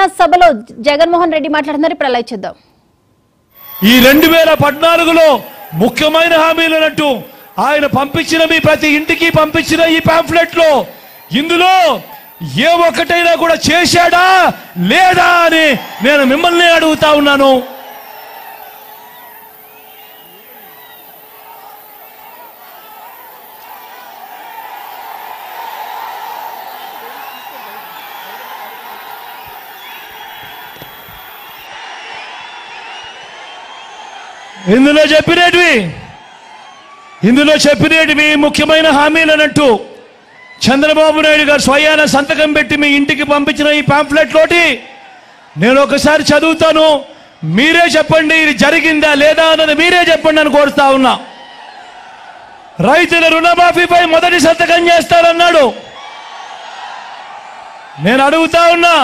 సభలో జగన్మోహన్ రెడ్డి మాట్లాడుతున్నారు. ఇప్పుడు లైవ్ చూద్దాం. ఈ 2014లో ముఖ్యమైన హామీలనంటూ ఆయన పంపించిన మీ ప్రతి ఇంటికి పంపించిన ఈ పాంఫ్లెట్ లో ఇందులో ఏ ఒక్కటైనా కూడా చేశాడా లేదా అని నేను మిమ్మల్ని అడుగుతా ఉన్నాను. ఇందులో చెప్పినవి ముఖ్యమైన హామీలనంటూ చంద్రబాబు నాయుడు గారు స్వయాన సంతకం పెట్టి మీ ఇంటికి పంపించిన ఈ పాంఫ్లెట్ లోటి నేను ఒకసారి చదువుతాను. మీరే చెప్పండి ఇది జరిగిందా లేదా అన్నది మీరే చెప్పండి అని కోరుతా ఉన్నా. రైతుల రుణమాఫీపై మొదటి సంతకం చేస్తారన్నాడు. నేను అడుగుతా ఉన్నా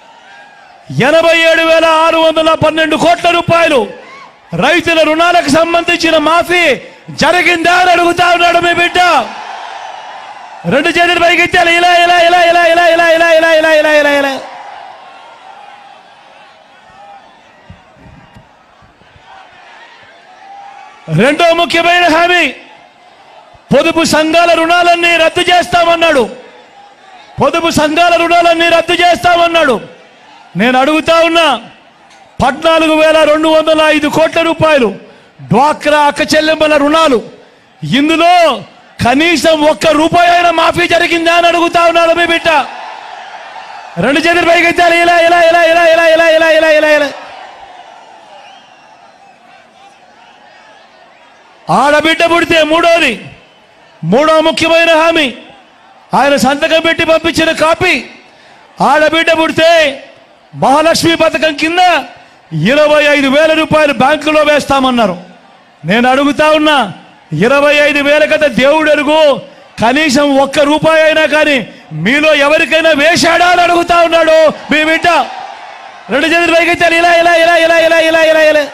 87,612 కోట్ల రూపాయలు రైతుల రుణాలకు సంబంధించిన మాఫీ జరిగిందా అని అడుగుతా ఉన్నాడు మీ బిడ్డ. రెండు చేతులు పైకి ఎత్తాలి. ఇలా ఇలా ఇలా ఇలా ఇలా ఇలా ఇలా ఇలా ఇలా ఇలా ఇలా ఇలా రెండో ముఖ్యమైన హామీ పొదుపు సంఘాల రుణాలన్నీ రద్దు చేస్తామన్నాడు. పొదుపు సంఘాల రుణాలన్నీ రద్దు చేస్తామన్నాడు. నేను అడుగుతా ఉన్నా 14,205 కోట్ల రూపాయలు డ్వాక్రా అక్క చెల్లెమ్మల రుణాలు, ఇందులో కనీసం ₹1 అయినా మాఫీ జరిగిందా అని అడుగుతా ఉన్నారు మీ బిడ్డ. రెండు చేతులు పైకి ఎత్తాలి. ఇలా ఇలా ఇలా ఇలా ఇలా ఇలా ఇలా ఇలా ఇలా ఇలా ఆడబిడ్డ పుడితే మూడో ముఖ్యమైన హామీ ఆయన సంతకం పెట్టి పంపించిన కాపీ. ఆడబిడ్డ పుడితే మహాలక్ష్మి పథకం కింద 25,000 రూపాయలు బ్యాంకులో వేస్తామన్నారు. నేను అడుగుతా ఉన్నా 25,000 కదా దేవుడు ఎరుగు, కనీసం ₹1 అయినా కానీ మీలో ఎవరికైనా వేశాడా అని అడుగుతా ఉన్నాడు మీ బిడ్డ. రెండు చేతులు పైకి ఎత్తాలి. ఇలా ఇలా ఇలా ఇలా ఇలా ఇలా ఇలా ఇలా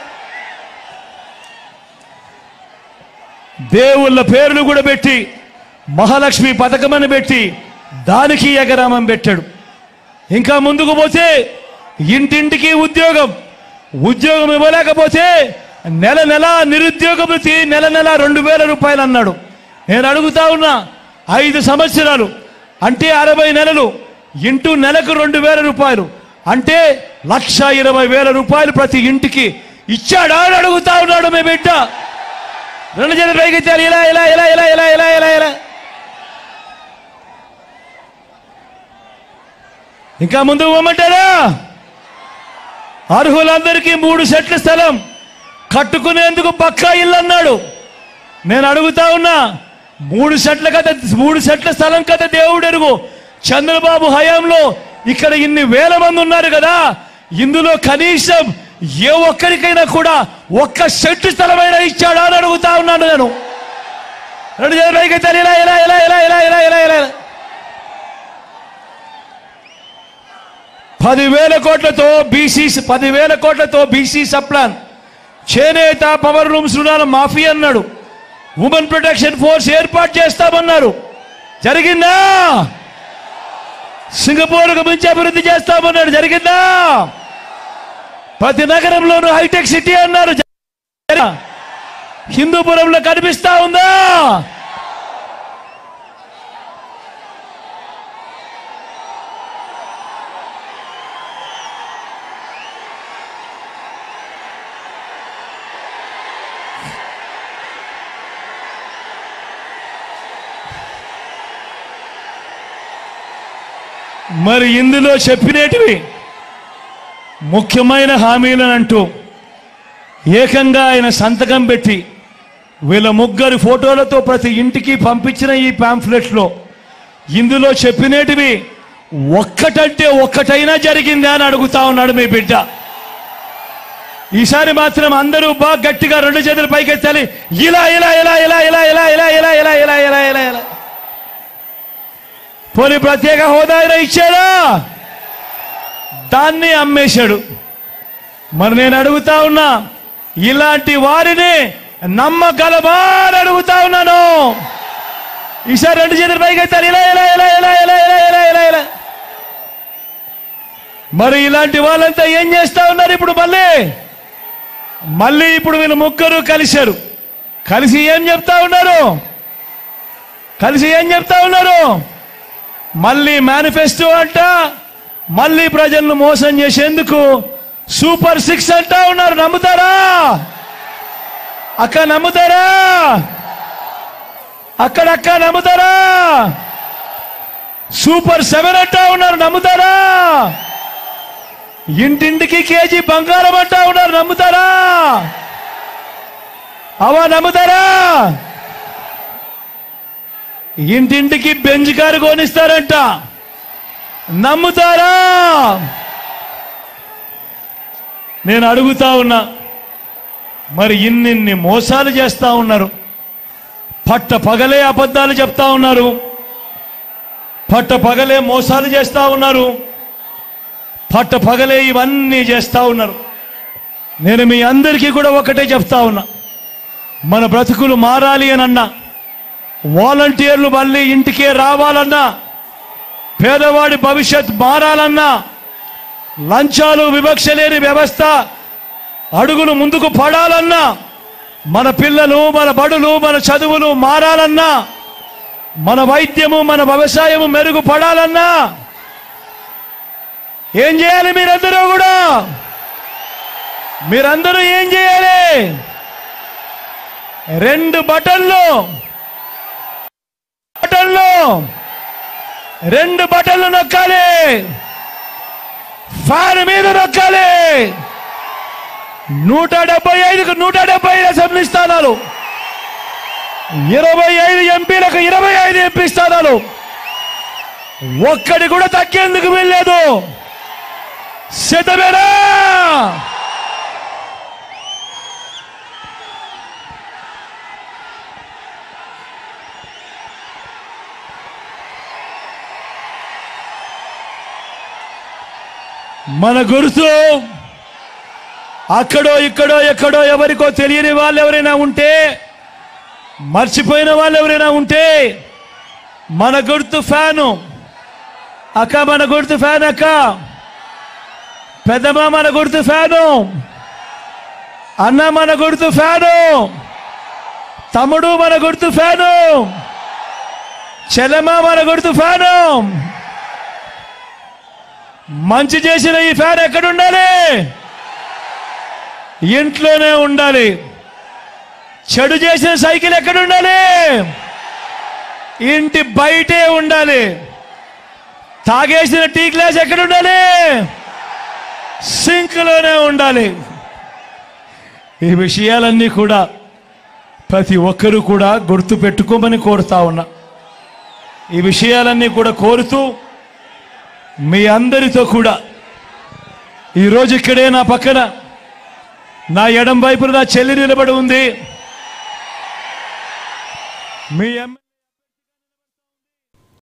దేవుళ్ళ పేర్లు కూడా పెట్టి మహాలక్ష్మి పథకం అని పెట్టి దానికి ఎగరామం పెట్టాడు. ఇంకా ముందుకు పోతే ఇంటింటికి ఉద్యోగం ఇవ్వలేకపోతే నెల నిరుద్యోగ భృతి నెల 2,000 రూపాయలు అన్నాడు. నేను అడుగుతా ఉన్నా 5 సంవత్సరాలు అంటే 60 నెలలు ఇంటూ నెలకు 2,000 రూపాయలు అంటే 1,20,000 రూపాయలు ప్రతి ఇంటికి ఇచ్చాడా అని అడుగుతా ఉన్నాడు మీ బిడ్డ. రెండు చేతులు పైకి ఎత్తాలి. ఇలా ఇలా ఇలా ఇలా ఇలా ఇలా ఇలా ఇలా ఇంకా ముందుకు పోమంటారా? అర్హులందరికీ 3 సెట్ల స్థలం కట్టుకునేందుకు పక్కా ఇల్లు అన్నాడు. నేను అడుగుతా ఉన్నా 3 సెట్ల స్థలం కదా దేవుడు ఎరుగు. చంద్రబాబు హయాంలో ఇక్కడ ఇన్ని వేల మంది ఉన్నారు కదా, ఇందులో కనీసం ఏ ఒక్కరికైనా కూడా 1 సెట్టు స్థలమైనా ఇచ్చాడా అని అడుగుతా ఉన్నాను నేను. రెండు చేతులైతే ఇలా ఇలా ఇలా ఇలా ఇలా ఇలా ఇలా ఇలా 10,000 కోట్లతో బీసీ సప్లాన్, చేనేత పవర్ రూమ్స్ రుణాల మాఫీ అన్నాడు. ఉమెన్ ప్రొటెక్షన్ ఫోర్స్ ఏర్పాటు చేస్తామన్నారు. జరిగిందా? సింగపూర్కు మించి అభివృద్ధి చేస్తామన్నాడు. జరిగిందా? ప్రతి నగరంలోనూ హైటెక్ సిటీ అన్నారు. హిందూపురంలో కనిపిస్తా ఉందా? మరి ఇందులో చెప్పినటివి ముఖ్యమైన హామీలనంటూ ఏకంగా ఆయన సంతకం పెట్టి వీళ్ళ ముగ్గురు ఫోటోలతో ప్రతి ఇంటికి పంపించిన ఈ పాంఫ్లెట్లో ఇందులో చెప్పినటివి ఒక్కటంటే ఒక్కటైనా జరిగిందా అని అడుగుతా ఉన్నాడు మీ బిడ్డ. ఈసారి మాత్రం అందరూ బాగా గట్టిగా రెండు చేతులు పైకెత్తాలి. ఇలా ఇలా ఇలా ఇలా ఇలా ఇలా ఇలా ఇలా ఇలా ఇలా ఇలా ఇలా ఇలా పోనీ ప్రత్యేక హోదా అయినా ఇచ్చాడా? దాన్ని అమ్మేశాడు. మరి నేను అడుగుతా ఉన్నా, ఇలాంటి వారిని నమ్మగలమా అని అడుగుతా ఉన్నాను. ఈసారి రెండు చేతులు పైకెత్తాలి. ఇలా ఇలా ఇలా ఇలా ఇలా ఇలా ఇలా ఇలా ఇలా మరి ఇలాంటి వాళ్ళంతా ఏం చేస్తా ఉన్నారు ఇప్పుడు? మళ్ళీ ఇప్పుడు వీళ్ళు ముగ్గురు కలిశారు. కలిసి ఏం చెప్తా ఉన్నారు? మళ్ళీ మేనిఫెస్టో అంట, మళ్ళీ ప్రజలను మోసం చేసేందుకు సూపర్ 6 అంటా ఉన్నారు. నమ్ముతారా అక్క? నమ్ముతారా అక్కడక్క? నమ్ముతారా? సూపర్ 7 అంటా ఉన్నారు. నమ్ముతారా? ఇంటింటికి కేజీ బంగారం అంటా ఉన్నారు. నమ్ముతారా? అవా నమ్ముతారా? ఇంటింటికి బెంజ్ కారు కొనిస్తారంట. నమ్ముతారా? నేను అడుగుతా ఉన్నా, మరి ఇన్ని మోసాలు చేస్తా ఉన్నారు, పట్ట పగలే అబద్ధాలు చెప్తా ఉన్నారు, పట్ట పగలే మోసాలు చేస్తా ఉన్నారు, పట్ట పగలే ఇవన్నీ చేస్తా ఉన్నారు. నేను మీ అందరికీ కూడా ఒకటే చెప్తా ఉన్నా, మన బ్రతుకులు మారాలి అని అన్నా, వాలంటీర్లు మళ్ళీ ఇంటికే రావాలన్నా, పేదవాడి భవిష్యత్ మారాలన్నా, లంచాలు వివక్ష లేని వ్యవస్థ అడుగులు ముందుకు పడాలన్నా, మన పిల్లలు, మన బడులు, మన చదువులు మారాలన్నా, మన వైద్యము, మన వ్యవసాయము మెరుగుపడాలన్నా ఏం చేయాలి? మీరందరూ ఏం చేయాలి? 2 బటన్లు 2 బటన్లు నొక్కాలి. ఫ్యాన్ మీద నొక్కాలి. 175కు 175 అసెంబ్లీ స్థానాలు, 25 ఎంపీలకు 25 ఎంపీ స్థానాలు, ఒక్కడి కూడా తగ్గేందుకు వీల్లేదు. సిద్ధమేనా? మన గుర్తు అక్కడో ఇక్కడో ఎక్కడో ఎవరికో తెలియని వాళ్ళు ఎవరైనా ఉంటే, మర్చిపోయిన వాళ్ళు ఎవరైనా ఉంటే, మన గుర్తు ఫ్యాను అక్క, మన గుర్తు ఫ్యాన్ అక్క, పెద్దమ్మ మన గుర్తు ఫ్యాను, అన్న మన గుర్తు ఫ్యాను, తమ్ముడు మన గుర్తు ఫ్యాను, చెల్లెమ్మ మన గుర్తు ఫ్యాను. మంచి చేసిన ఈ ఫ్యాన్ ఎక్కడ ఉండాలి? ఇంట్లోనే ఉండాలి. చెడు చేసిన సైకిల్ ఎక్కడ ఉండాలి? ఇంటి బయటే ఉండాలి. తాగేసిన టీ గ్లాస్ ఎక్కడ ఉండాలి? సింక్లోనే ఉండాలి. ఈ విషయాలన్నీ కూడా ప్రతి ఒక్కరూ కూడా గుర్తు పెట్టుకోమని కోరుతా ఉన్నా. ఈ విషయాలన్నీ కూడా కోరుతూ మీ అందరితో కూడా ఈరోజు ఇక్కడే నా పక్కన నా ఎడం వైపున నా చెల్లి నిలబడి ఉంది. మీ